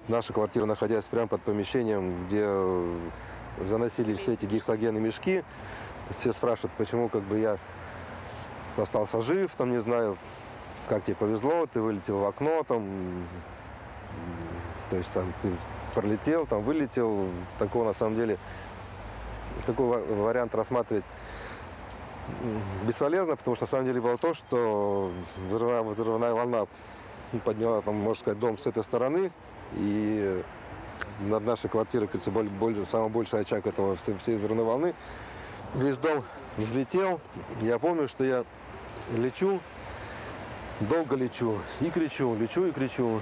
наша квартира, находясь прямо под помещением, где заносили все эти гексогенные мешки. Все спрашивают, почему как бы я остался жив, там, не знаю, как тебе повезло, ты вылетел в окно, там, то есть там ты пролетел, там вылетел. Такого на самом деле, такой вариант рассматривать бесполезно, потому что на самом деле было то, что взрывная волна подняла, там, можно сказать, дом с этой стороны, и над нашей квартирой, кажется, самый большой очаг этого всей взрывной волны. Весь дом взлетел. Я помню, что я лечу, долго лечу и кричу, лечу и кричу.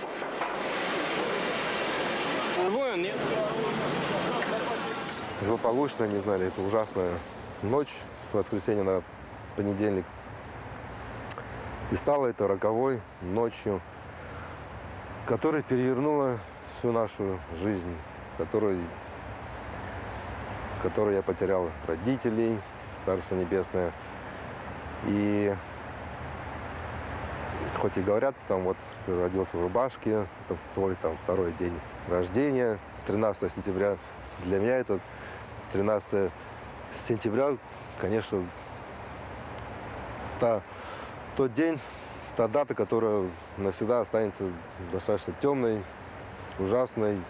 Злополучно, не знали, это ужасная ночь с воскресенья на понедельник. И стало это роковой ночью, которая перевернула всю нашу жизнь, в которой я потерял родителей, Царство Небесное. И хоть и говорят, там вот ты родился в рубашке, это твой там второй день рождения, 13 сентября. Для меня это 13 сентября, конечно, тот день, та дата, которая навсегда останется достаточно темной, ужасной.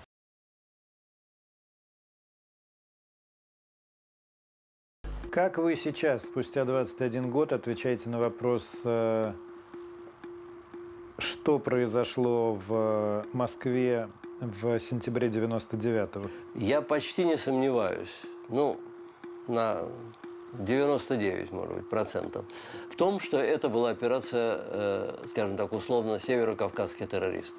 Как вы сейчас, спустя 21 год, отвечаете на вопрос, что произошло в Москве в сентябре 99-го? Я почти не сомневаюсь, ну, на 99, может быть, процентов, в том, что это была операция, скажем так, условно, северокавказский террорист.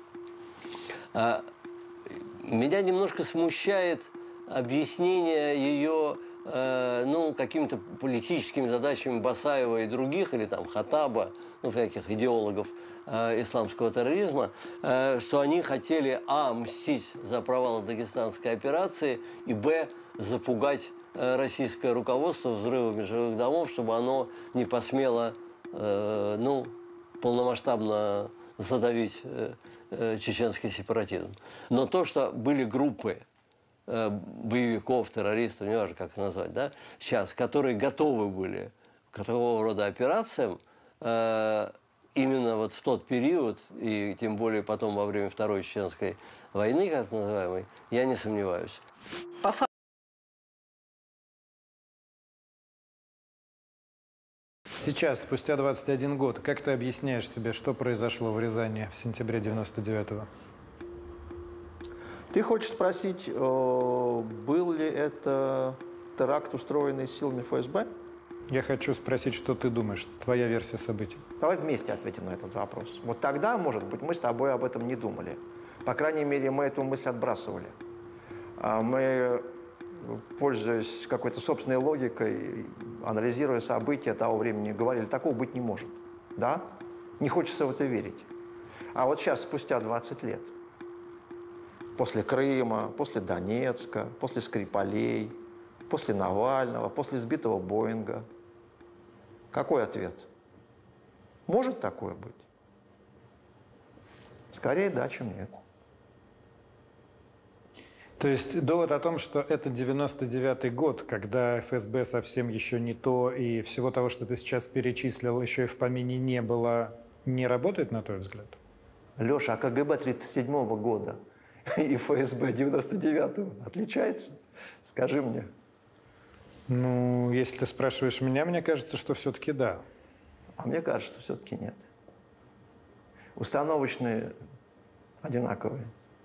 Меня немножко смущает объяснение ее, ну, какими-то политическими задачами Басаева и других, или там Хаттаба, ну, всяких идеологов исламского терроризма, что они хотели, мстить за провал дагестанской операции, и, запугать российское руководство взрывами жилых домов, чтобы оно не посмело, ну, полномасштабно задавить чеченский сепаратизм. Но то, что были группы боевиков, террористов, не важно, как их назвать, да, сейчас, которые готовы были к такого рода операциям, именно вот в тот период, и тем более потом во время Второй Чеченской войны, как называемой, я не сомневаюсь. Сейчас, спустя 21 год, как ты объясняешь себе, что произошло в Рязани в сентябре 99-го? Ты хочешь спросить, был ли это теракт, устроенный силами ФСБ? Я хочу спросить, что ты думаешь, твоя версия событий. Давай вместе ответим на этот вопрос. Вот тогда, может быть, мы с тобой об этом не думали. По крайней мере, мы эту мысль отбрасывали. Мы, пользуясь какой-то собственной логикой, анализируя события того времени, говорили, такого быть не может. Да? Не хочется в это верить. А вот сейчас, спустя 20 лет, после Крыма, после Донецка, после Скрипалей, после Навального, после сбитого Боинга, какой ответ? Может такое быть? Скорее да, чем нет. То есть довод о том, что это 99-й год, когда ФСБ совсем еще не то, и всего того, что ты сейчас перечислил, еще и в помине не было, не работает, на твой взгляд? Леша, а КГБ 37-го года и ФСБ 99-го отличается? Скажи мне. Ну, если ты спрашиваешь меня, мне кажется, что все-таки да. А мне кажется, все-таки нет. Установочные одинаковые.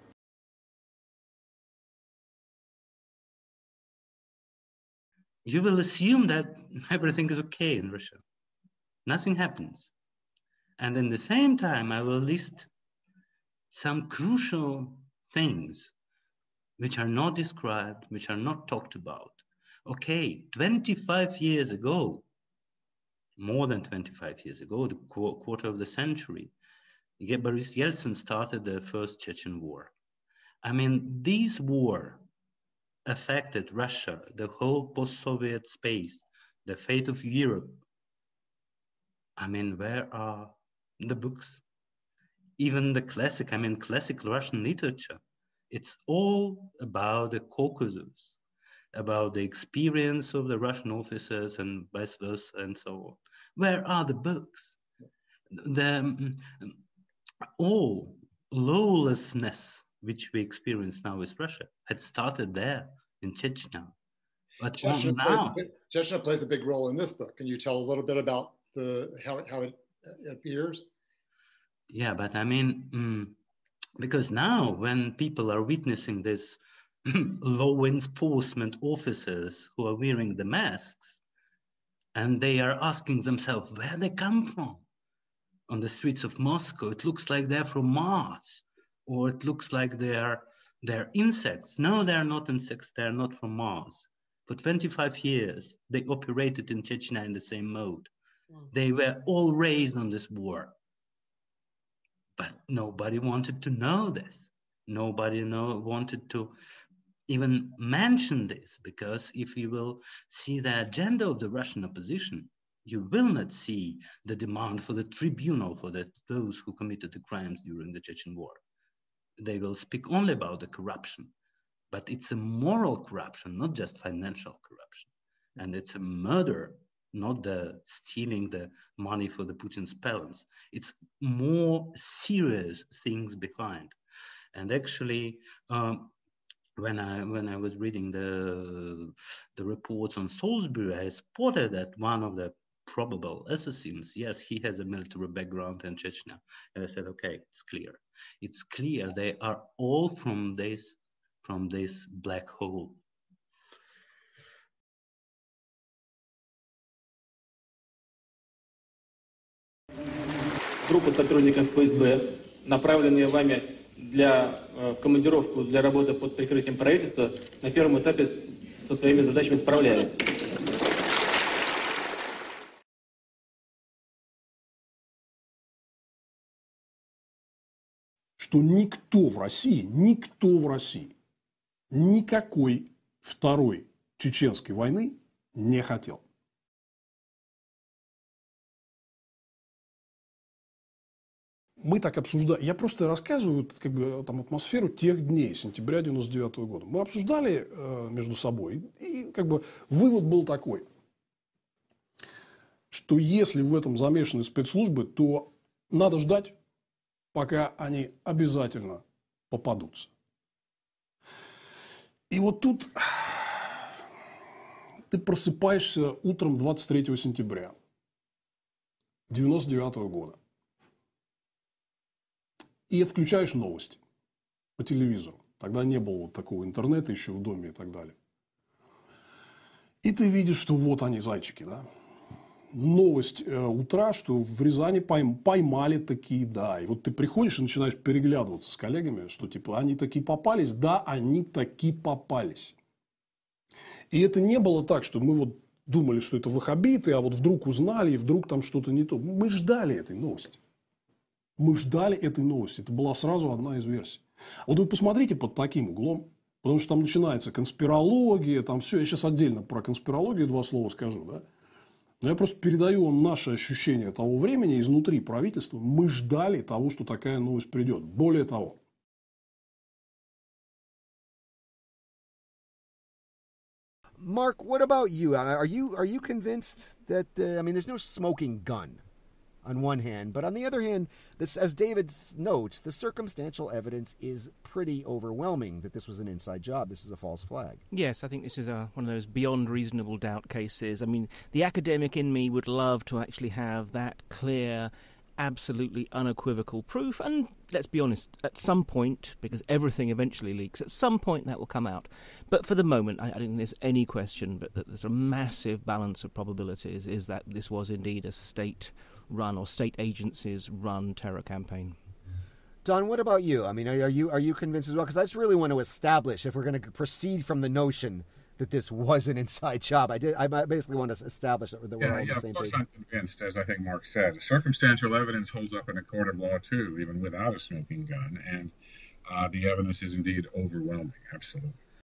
You will assume that everything is okay in Russia. Nothing happens. And in the same time, I will list some crucial things which are not described, which are not talked about. Okay, 25 years ago, more than 25 years ago, the quarter of the century, Boris Yeltsin started the first Chechen war. I mean, this war affected Russia, the whole post-Soviet space, the fate of Europe. I mean, where are the books? even the classic Russian literature, it's all about the Caucasus, about the experience of the Russian officers and vice versa and so on. Where are the books? All lawlessness which we experience now with Russia had started there in Chechnya. But Chechnya plays a big role in this book. Can you tell a little bit about how it appears? Yeah, but I mean, because now when people are witnessing this law enforcement officers who are wearing the masks, and they are asking themselves where they come from on the streets of Moscow, it looks like they're from Mars, or it looks like they're insects. No, they're not insects, they're not from Mars. For 25 years, they operated in Chechnya in the same mode. They were all raised on this war. But nobody wanted to know this. Nobody wanted to even mention this, because if you will see the agenda of the Russian opposition, you will not see the demand for the tribunal for those who committed the crimes during the Chechen War. They will speak only about the corruption, but it's a moral corruption, not just financial corruption. And it's a murder, not the stealing the money for the Putin's parents. It's more serious things behind. And actually, when I was reading the reports on Salisbury, I spotted that one of the probable assassins, yes, he has a military background in Chechnya. And I said, okay, it's clear. It's clear they are all from this black hole. Группа сотрудников ФСБ, направленные вами в командировку для работы под прикрытием правительства, на первом этапе со своими задачами справляется. Что никто в России никакой второй чеченской войны не хотел. Мы так обсуждали, я просто рассказываю там атмосферу тех дней, сентября 99 года. Мы обсуждали между собой, и вывод был такой, что если в этом замешаны спецслужбы, то надо ждать, пока они обязательно попадутся. И вот тут ты просыпаешься утром 23 сентября 99 года. И включаешь новости по телевизору. Тогда не было такого интернета еще в доме и так далее. И ты видишь, что вот они, зайчики, да. Новость утра, что в Рязани поймали такие, да. И вот ты приходишь и начинаешь переглядываться с коллегами, что типа они такие попались. Да, они такие попались. И это не было так, что мы вот думали, что это ваххабиты, а вот вдруг узнали, и вдруг там что-то не то. Мы ждали этой новости. Мы ждали этой новости. Это была сразу одна из версий. Вот вы посмотрите под таким углом, потому что там начинается конспирология, там все. Я сейчас отдельно про конспирологию 2 слова скажу, да. Но я просто передаю вам наше ощущение того времени изнутри правительства. Мы ждали того, что такая новость придет. Более того. Mark, what about you? Are you convinced that there's no smoking gun on one hand, but on the other hand, this, as David notes, the circumstantial evidence is pretty overwhelming that this was an inside job. This is a false flag. Yes, I think this is one of those beyond reasonable doubt cases. I mean, the academic in me would love to actually have that clear, absolutely unequivocal proof. And let's be honest, at some point, because everything eventually leaks, at some point that will come out. But for the moment, I don't think there's any question but that there's a massive balance of probabilities is that this was indeed a state-run or state agencies-run terror campaign. Don, what about you? I mean, are you convinced as well? Because I just really want to establish, if we're going to proceed from the notion that this was an inside job, I basically want to establish that we're all on the same page. Of course I'm convinced, as I think Mark said. Circumstantial evidence holds up in a court of law, too, even without a smoking gun. And the evidence is indeed overwhelming, absolutely.